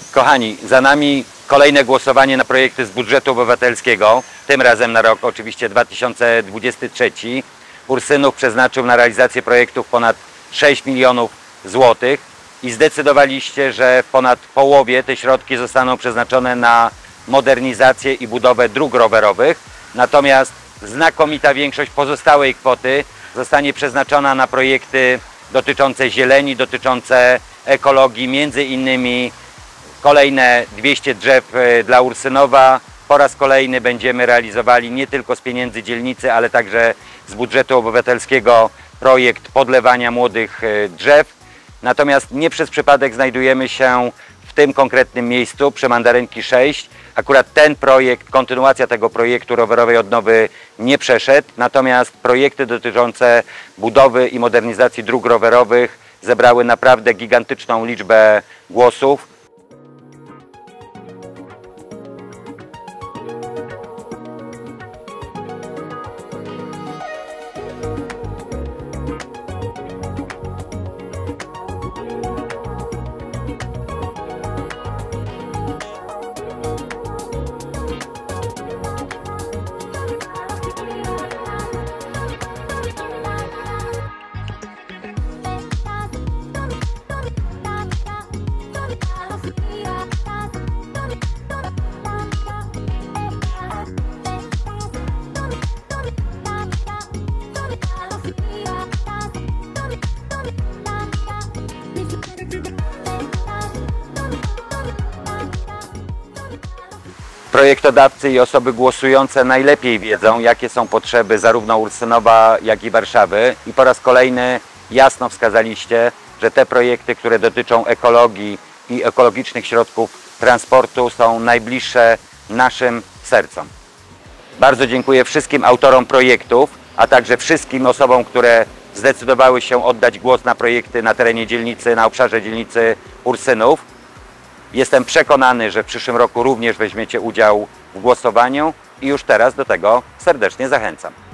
Kochani, za nami kolejne głosowanie na projekty z budżetu obywatelskiego, tym razem na rok oczywiście 2023. Ursynów przeznaczył na realizację projektów ponad 6 milionów złotych i zdecydowaliście, że w ponad połowie te środki zostaną przeznaczone na modernizację i budowę dróg rowerowych, natomiast znakomita większość pozostałej kwoty zostanie przeznaczona na projekty dotyczące zieleni, dotyczące ekologii, między innymi kolejne 200 drzew dla Ursynowa. Po raz kolejny będziemy realizowali nie tylko z pieniędzy dzielnicy, ale także z budżetu obywatelskiego projekt podlewania młodych drzew. Natomiast nie przez przypadek znajdujemy się w tym konkretnym miejscu przy Mandarynki 6. Akurat ten projekt, kontynuacja tego projektu rowerowej odnowy nie przeszedł, natomiast projekty dotyczące budowy i modernizacji dróg rowerowych zebrały naprawdę gigantyczną liczbę głosów. Projektodawcy i osoby głosujące najlepiej wiedzą, jakie są potrzeby zarówno Ursynowa, jak i Warszawy, i po raz kolejny jasno wskazaliście, że te projekty, które dotyczą ekologii i ekologicznych środków transportu, są najbliższe naszym sercom. Bardzo dziękuję wszystkim autorom projektów, a także wszystkim osobom, które zdecydowały się oddać głos na projekty na terenie dzielnicy, na obszarze dzielnicy Ursynów. Jestem przekonany, że w przyszłym roku również weźmiecie udział w głosowaniu i już teraz do tego serdecznie zachęcam.